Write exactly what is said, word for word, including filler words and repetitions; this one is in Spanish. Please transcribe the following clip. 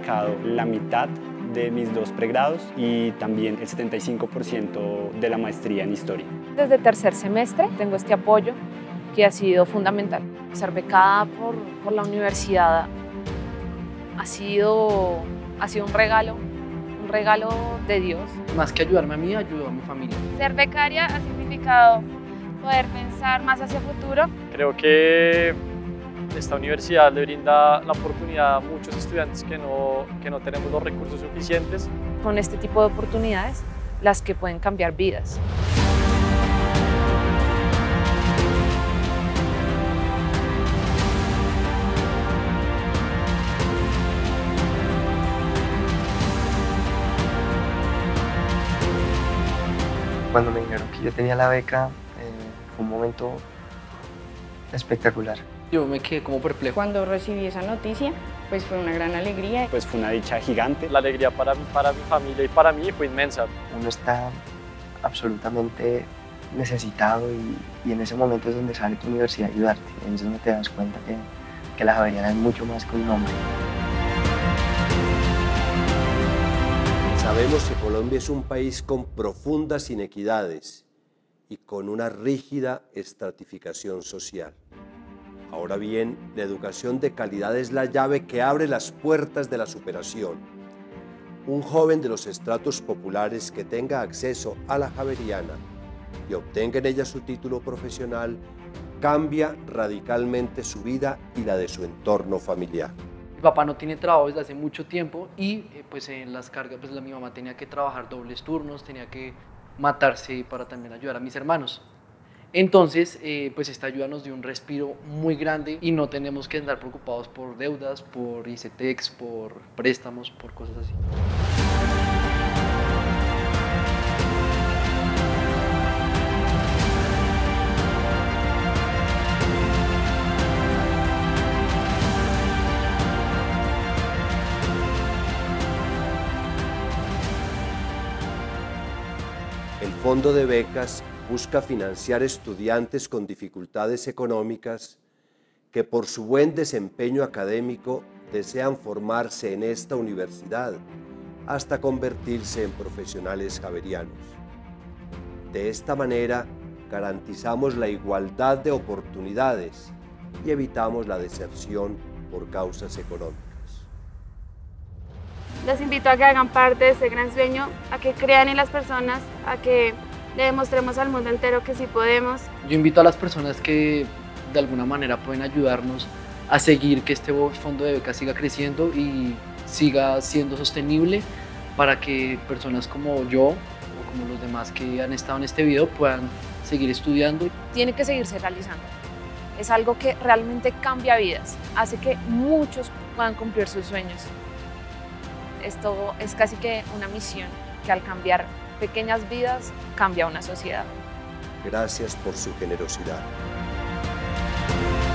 dedicado la mitad de mis dos pregrados y también el setenta y cinco por ciento de la maestría en historia. Desde tercer semestre tengo este apoyo que ha sido fundamental. Ser becada por, por la universidad ha sido, ha sido un regalo, un regalo de Dios. Más que ayudarme a mí, ayudó a mi familia. Ser becaria ha significado poder pensar más hacia el futuro. Creo que esta universidad le brinda la oportunidad a muchos estudiantes que no, que no tenemos los recursos suficientes. Con este tipo de oportunidades, las que pueden cambiar vidas. Cuando me dijeron que yo tenía la beca, eh, fue un momento espectacular. Yo me quedé como perplejo. Cuando recibí esa noticia, pues fue una gran alegría. Pues fue una dicha gigante. La alegría para, para mi familia y para mí fue inmensa. Uno está absolutamente necesitado y, y en ese momento es donde sale tu universidad a ayudarte. En eso donde te das cuenta que, que la Javeriana es mucho más que un nombre. Sabemos que Colombia es un país con profundas inequidades y con una rígida estratificación social. Ahora bien, la educación de calidad es la llave que abre las puertas de la superación. Un joven de los estratos populares que tenga acceso a la Javeriana y obtenga en ella su título profesional cambia radicalmente su vida y la de su entorno familiar. Mi papá no tiene trabajo desde hace mucho tiempo y eh, pues en las cargas pues la, mi mamá tenía que trabajar dobles turnos, tenía que matarse para también ayudar a mis hermanos. Entonces, eh, pues esta ayuda nos dio un respiro muy grande y no tenemos que andar preocupados por deudas, por ICETEX, por préstamos, por cosas así. El Fondo de Becas busca financiar estudiantes con dificultades económicas que por su buen desempeño académico desean formarse en esta universidad hasta convertirse en profesionales javerianos. De esta manera garantizamos la igualdad de oportunidades y evitamos la deserción por causas económicas. Los invito a que hagan parte de este gran sueño, a que crean en las personas, a que le demostremos al mundo entero que sí podemos. Yo invito a las personas que de alguna manera pueden ayudarnos a seguir que este fondo de becas siga creciendo y siga siendo sostenible para que personas como yo o como los demás que han estado en este video puedan seguir estudiando. Tiene que seguirse realizando. Es algo que realmente cambia vidas, hace que muchos puedan cumplir sus sueños. Esto es casi que una misión que al cambiar pequeñas vidas cambia una sociedad. Gracias por su generosidad.